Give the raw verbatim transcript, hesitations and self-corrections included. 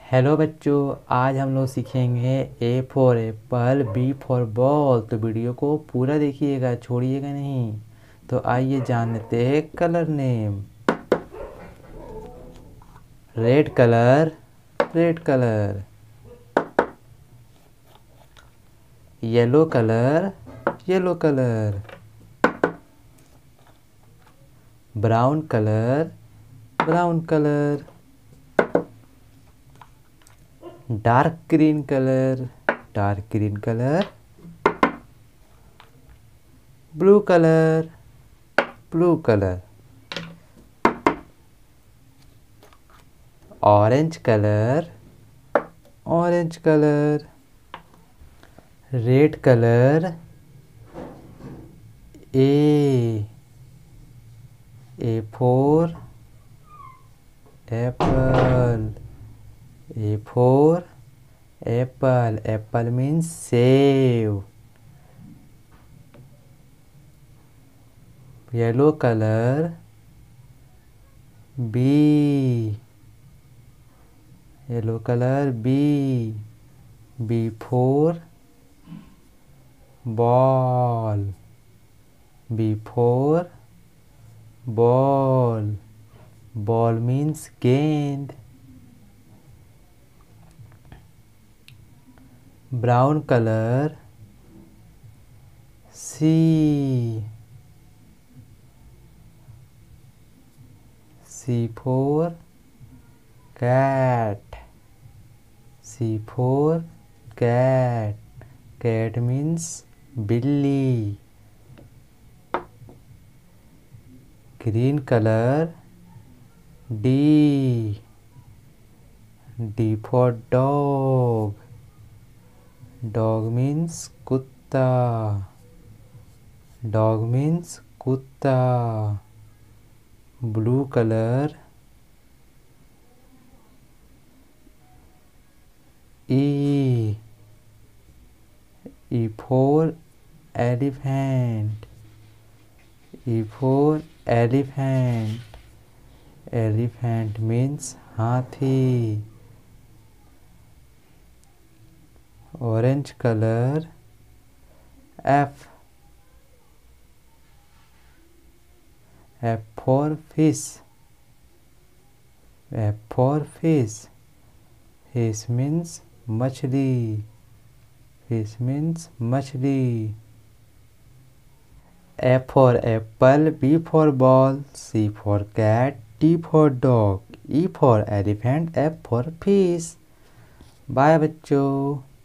Hello बच्चों, आज हम लोग सीखेंगे A for apple, B for ball. तो वीडियो को पूरा देखिएगा, छोड़िएगा नहीं। तो आइए जानते हैं colour name. Red colour, red colour. Yellow colour, yellow colour. Brown colour, brown colour. Dark green colour, dark green colour. Blue colour, blue colour. Orange colour, orange colour. Red colour, A A for apple, A for apple. Apple means सेव। Yellow colour, B yellow colour, B B for ball, B for ball. Ball means गेंद। Brown colour, C C for cat, C for cat. Cat means बिल्ली। Green colour, D D for dog, dog means कुत्ता, dog means कुत्ता। Blue colour, E E for elephant, E for elephant. Elephant means हाथी। Orange colour, F F for fish, F for fish. Fish means मछली, fish means मछली। A for apple, B for ball, C for cat, D for dog, E for elephant, F for fish। Bye बच्चों।